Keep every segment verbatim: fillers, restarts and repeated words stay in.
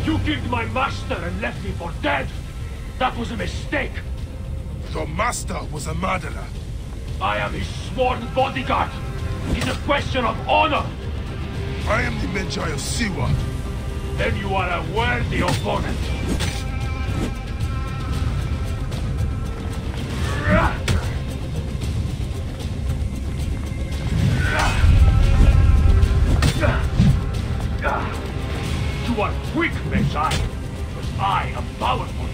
You killed my master and left me for dead! That was a mistake! Your master was a murderer. I am his sworn bodyguard! It's a question of honor! I am the Medjay of Siwa. Then you are a worthy opponent! You are quick, Medjay, but I am powerful.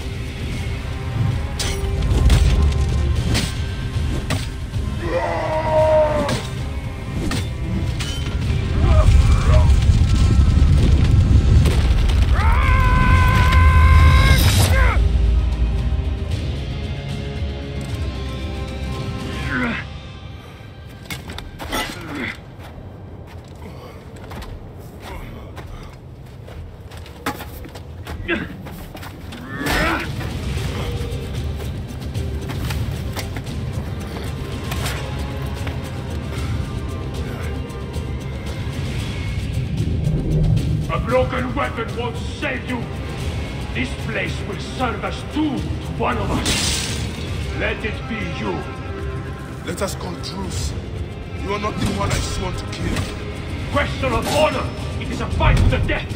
A broken weapon won't save you! This place will serve as tomb to one of us. Let it be you. Let us call truce. You are not the one I sworn to kill. Question of honor! It is a fight to the death!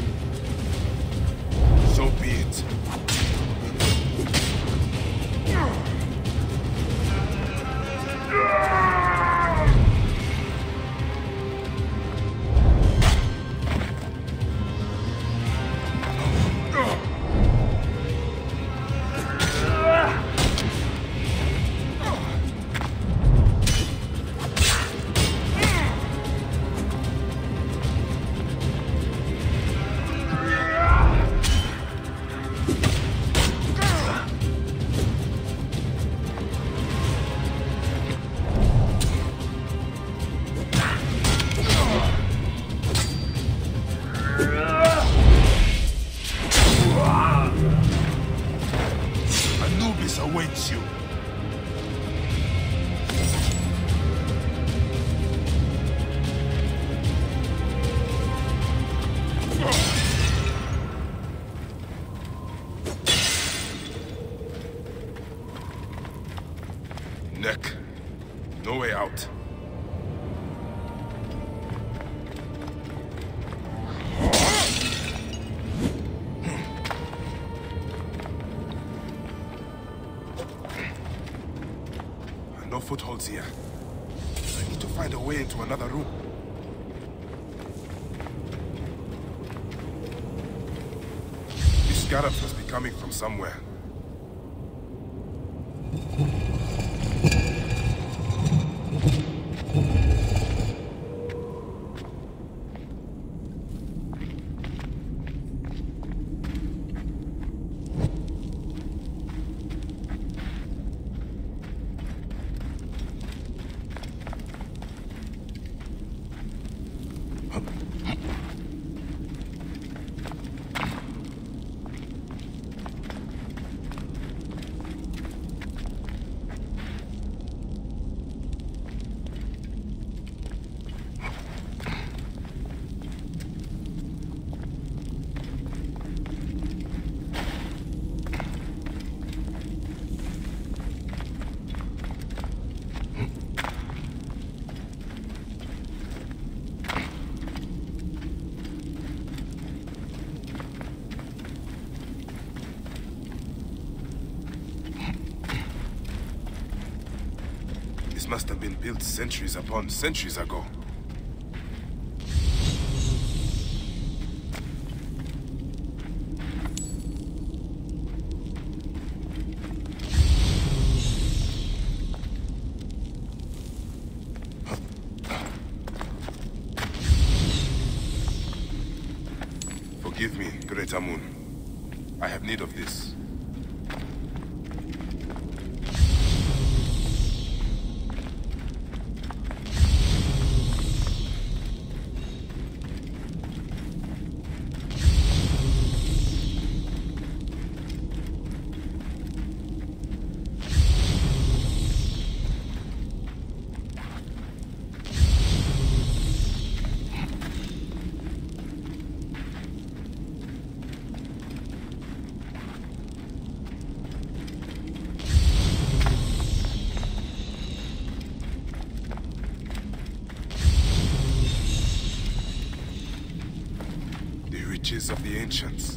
So be it. Anubis awaits you. Neck. No way out. No footholds here. I need to find a way into another room. These scarabs must be coming from somewhere. This must have been built centuries upon centuries ago. Forgive me, Great Amun. I have need of this. riches of the ancients.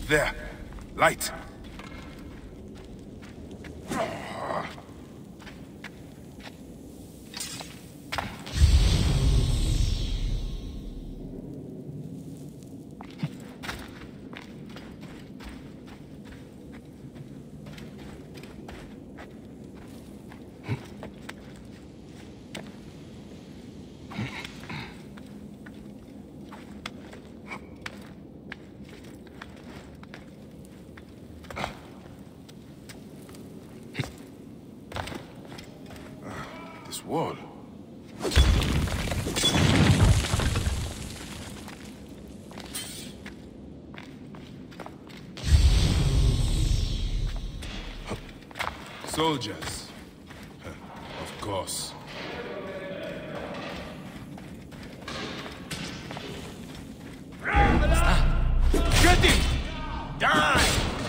there. Light. Wall. Soldiers. Of course. Get him! Die!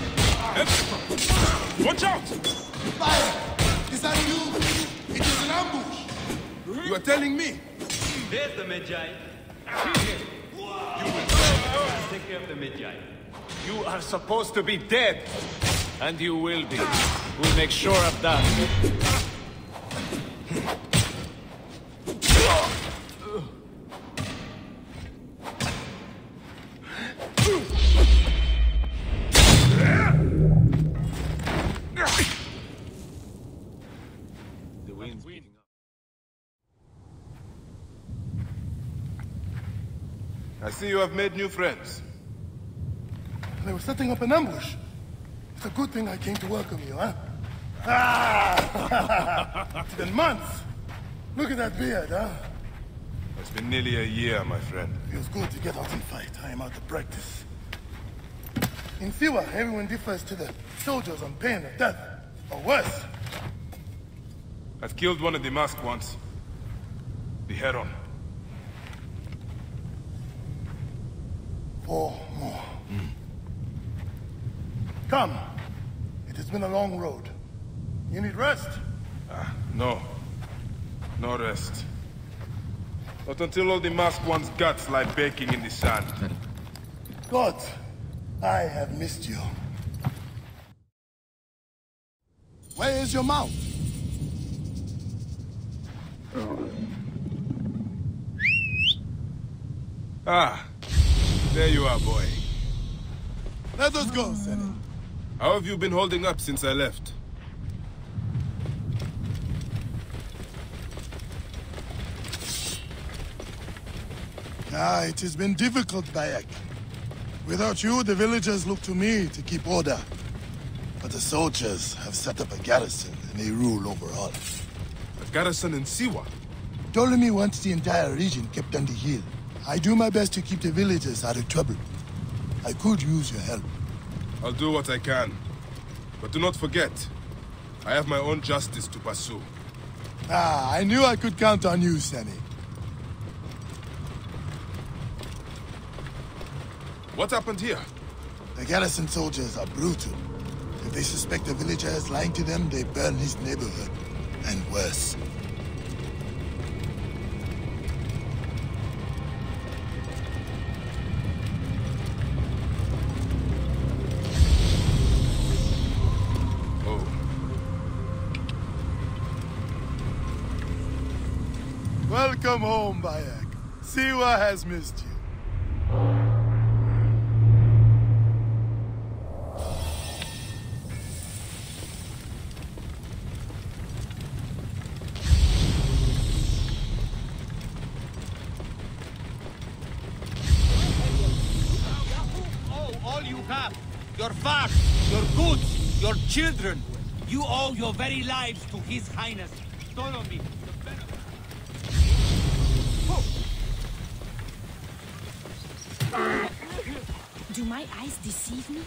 Watch out! Fire! Is that you? It is an ambush! You are telling me? There's the Medjay. You will take care of the Medjay. You are supposed to be dead. And you will be. We'll make sure of that. The wind's beating up. I see you have made new friends. They were setting up an ambush. It's a good thing I came to welcome you, huh? Ah! It's been months. Look at that beard, huh? It's been nearly a year, my friend. Feels good to get out and fight. I am out of practice. In Siwa, everyone differs to the soldiers on pain of death, or worse. I've killed one of the masked ones. The Heron. Four more. Mm. Come. It has been a long road. You need rest? Ah, no. No rest. Not until all the masked one's guts lie baking in the sand. God, I have missed you. Where is your mount? Ah, there you are, boy. Let us go, Senny. How have you been holding up since I left? Ah, it has been difficult, Bayek. Without you, the villagers look to me to keep order. But the soldiers have set up a garrison, and they rule over all. A garrison in Siwa? Ptolemy wants the entire region kept on the hill. I do my best to keep the villagers out of trouble. I could use your help. I'll do what I can. But do not forget, I have my own justice to pursue. Ah, I knew I could count on you, Senny. What happened here? The garrison soldiers are brutal. If they suspect a villager is lying to them, they burn his neighborhood. And worse. Oh. Welcome home, Bayek. Siwa has missed you. Your farms, your goods, your children. You owe your very lives to His Highness. Follow me. Do my eyes deceive me?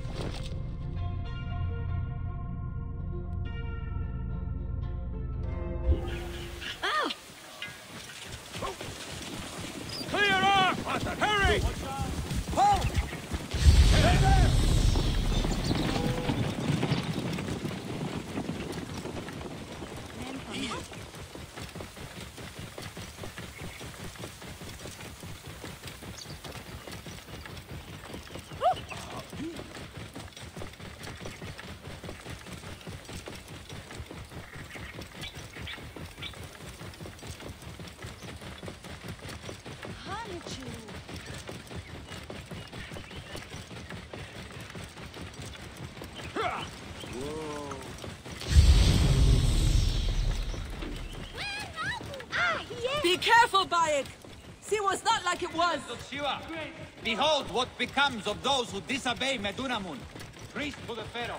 Clear off! Hurry! Hold! Be careful, Bayek! See what's not like it was! Shiva, behold what becomes of those who disobey Medunamun, priest to the Pharaoh.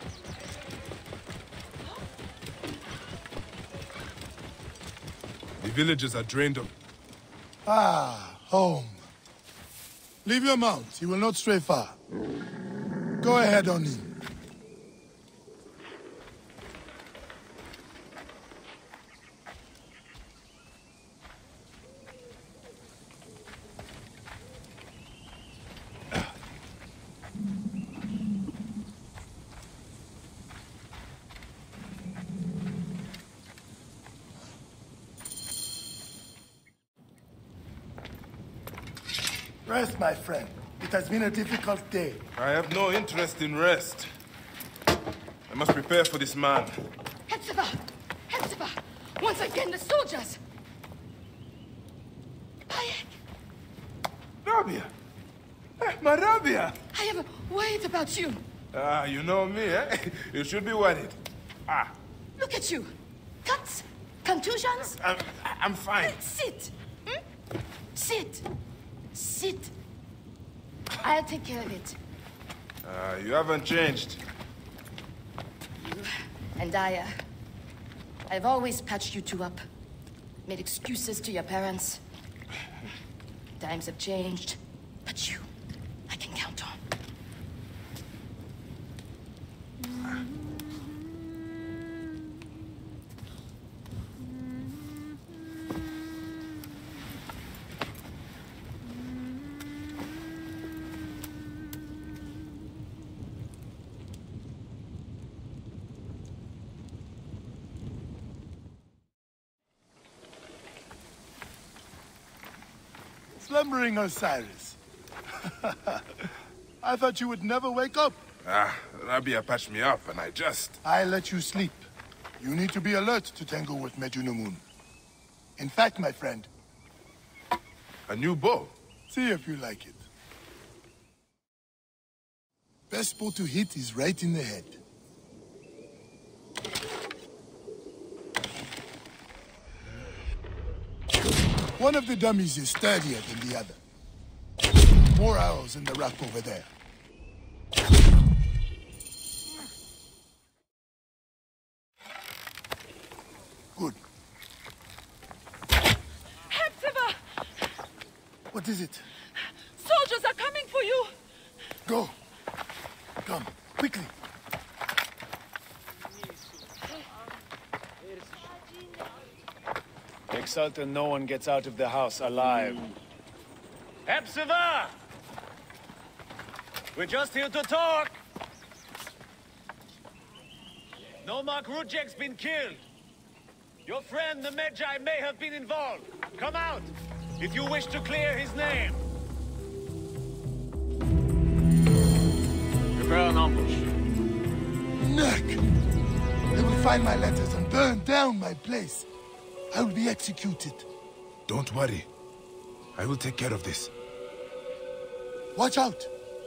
The villagers are drained of... Ah, home. Leave your mount. He will not stray far. Go ahead, Oni. Rest, my friend. It has been a difficult day. I have no interest in rest. I must prepare for this man. Hepzibah! Hepzibah! Once again, the soldiers! Bayek! Rabia! Eh, my Rabia! I am worried about you. Ah, you know me, eh? You should be worried. Ah, Look at you. Cuts? Contusions? I'm, I'm fine. Sit! Hmm? Sit! Sit! I'll take care of it. Ah, you haven't changed. You and I, uh, I've always patched you two up. Made excuses to your parents. Times have changed, but you, I can count on. Slumbering, Osiris. I thought you would never wake up. Ah, Rabia patched me up and I just... I let you sleep. You need to be alert to tangle with Medunamun. In fact, my friend, A new bow. see if you like it. Best bow to hit is right in the head. One of the dummies is sturdier than the other. More arrows in the rack over there. Good. Hepzibah! What is it? Soldiers are coming for you! Go. Come, quickly. Make certain no one gets out of the house alive. Hepzibah! We're just here to talk! Nomarch Rudjek's been killed. Your friend, the Medjay, may have been involved. Come out, if you wish to clear his name. Prepare an ambush. Neck! They will find my letters and burn down my place. I will be executed. Don't worry. I will take care of this. Watch out!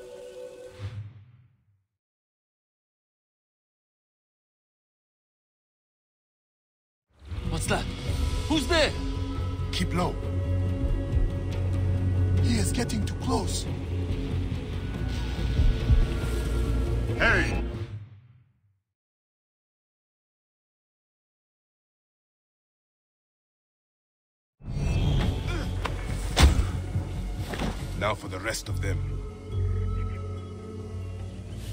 What's that? Who's there? Keep low. He is getting too close. Hey! Now for the rest of them.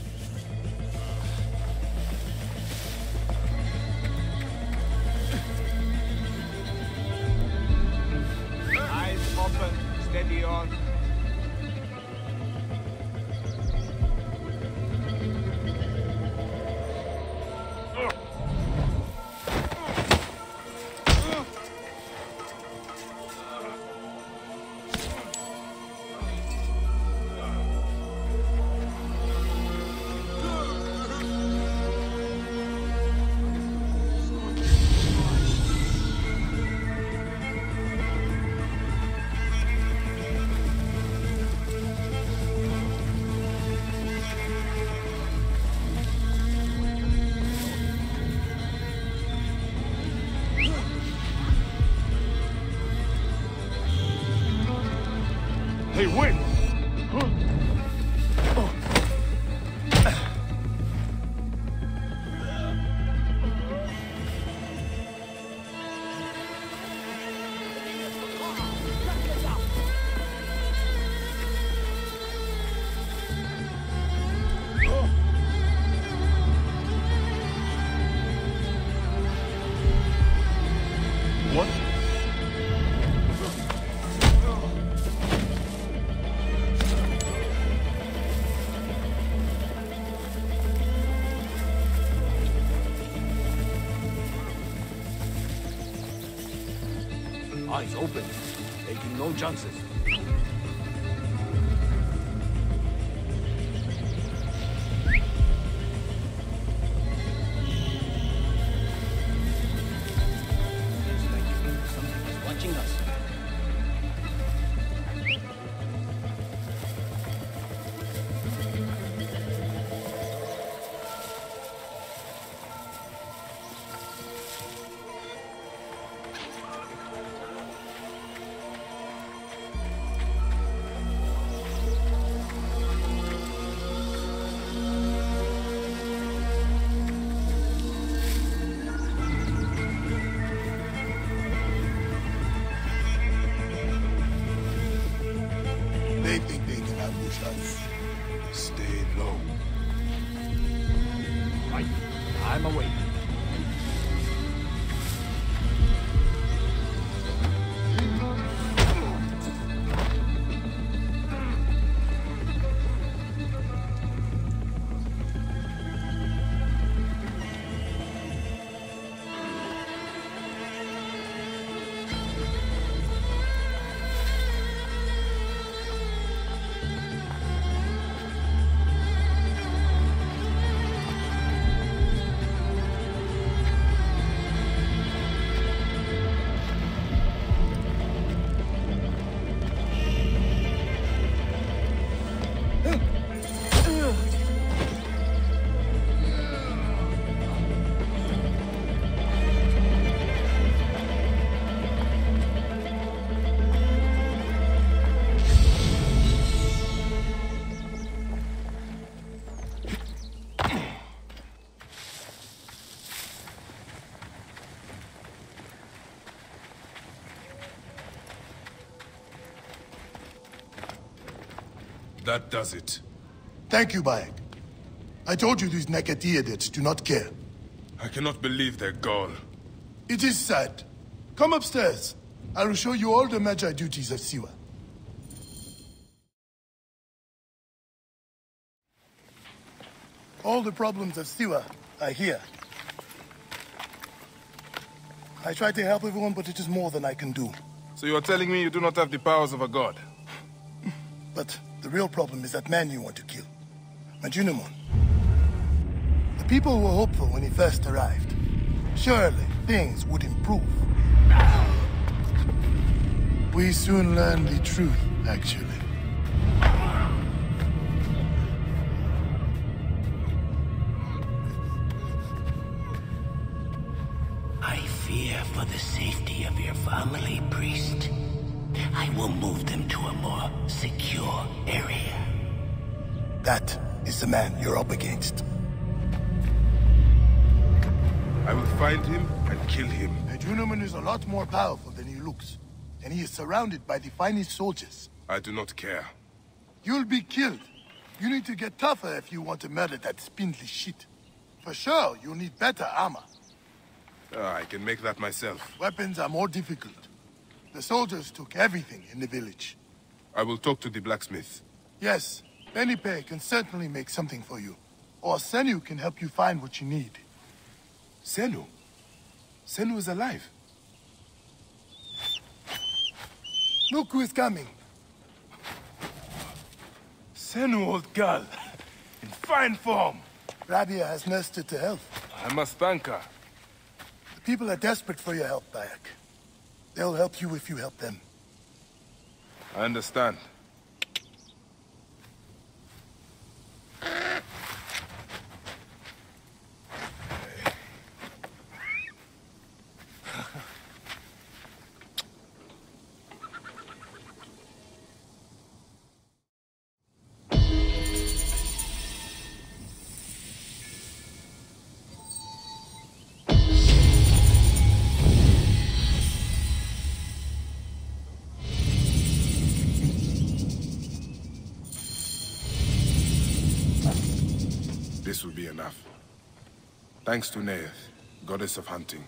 Eyes open, taking no chances. Watching us. They think they can ambush us. Stay low. Right. I'm away. That does it. Thank you, Bayek. I told you these Nekatiadids do not care. I cannot believe their gall. It is sad. Come upstairs. I will show you all the Magi duties of Siwa. All the problems of Siwa are here. I try to help everyone, but it is more than I can do. So you are telling me you do not have the powers of a god? But the real problem is that man you want to kill. Majunimon. The people were hopeful when he first arrived. Surely, things would improve. We soon learned the truth, actually. I fear for the safety of your family, priest. I will move them to a more secure area. That is the man you're up against. I will find him and kill him. Majunimon is a lot more powerful than he looks. And he is surrounded by the finest soldiers. I do not care. You'll be killed. You need to get tougher if you want to murder that spindly shit. For sure, you'll need better armor. Uh, I can make that myself. Weapons are more difficult. The soldiers took everything in the village. I will talk to the blacksmith. Yes, Benipe can certainly make something for you. Or Senu can help you find what you need. Senu? Senu is alive. Look who is coming. Senu, old girl. In fine form. Rabia has nursed her to health. I must thank her. The people are desperate for your help, Bayek. They'll help you if you help them. I understand. This will be enough. Thanks to Neith, goddess of hunting.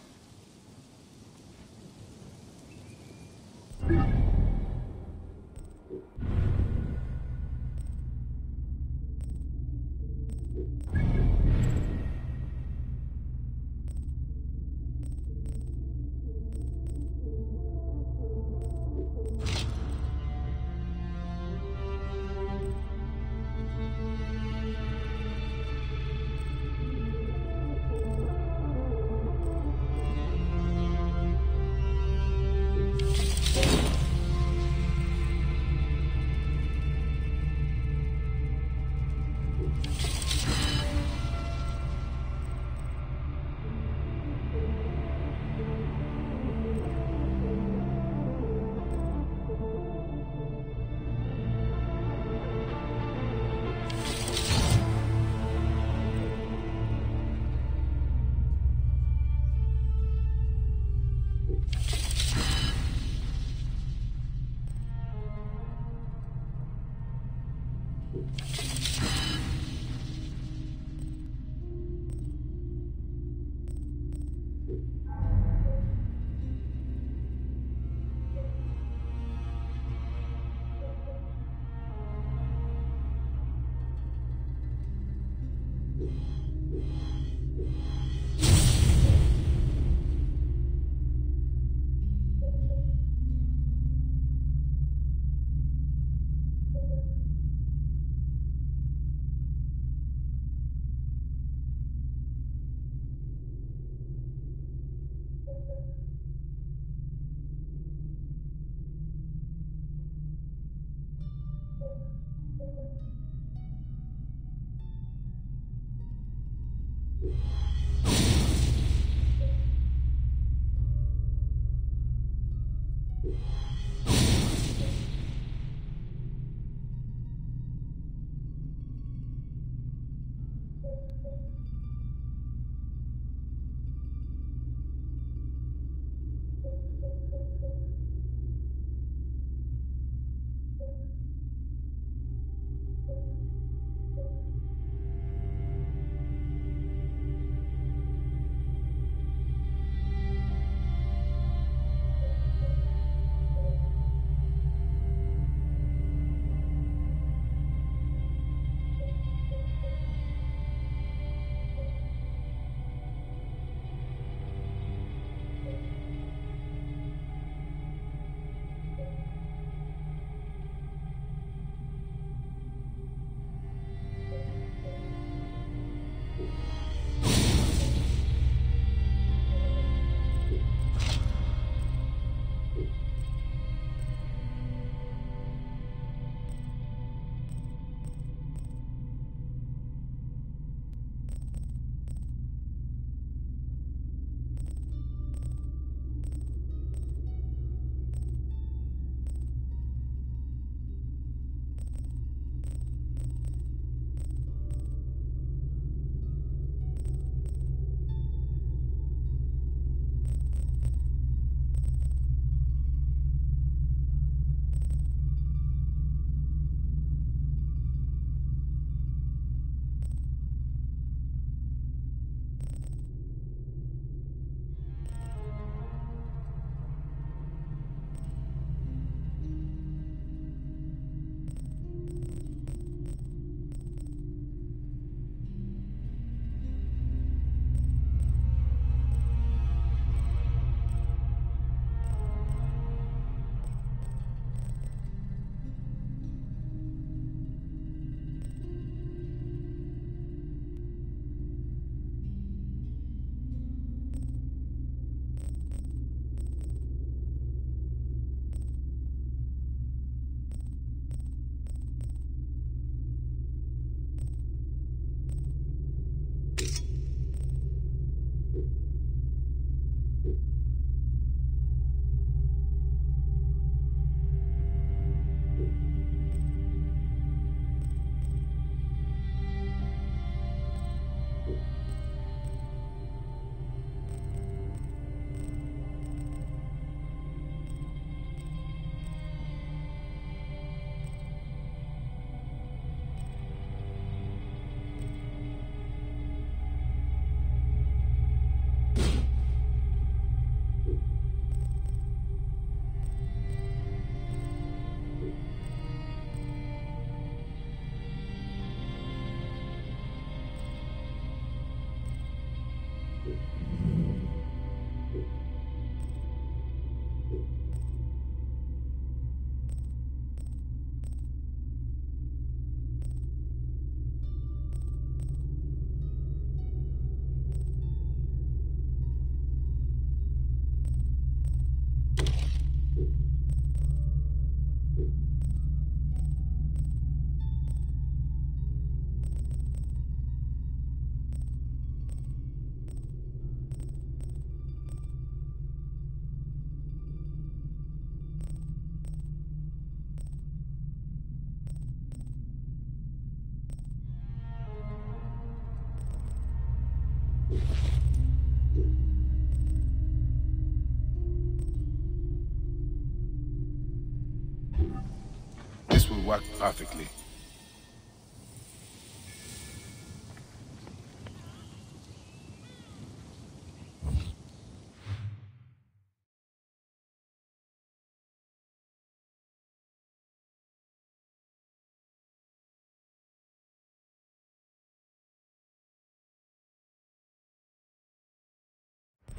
This will work perfectly.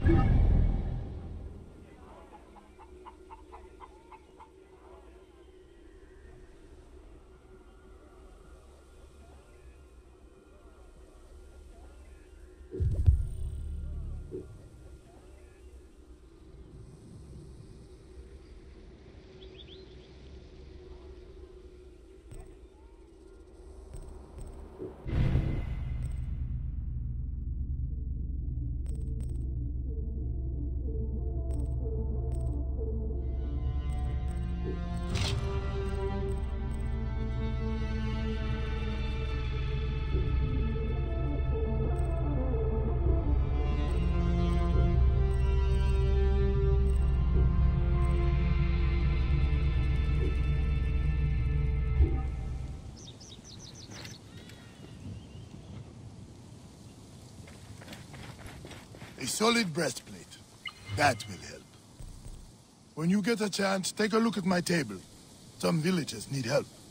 A solid breastplate. That will help. When you get a chance, take a look at my table. Some villagers need help.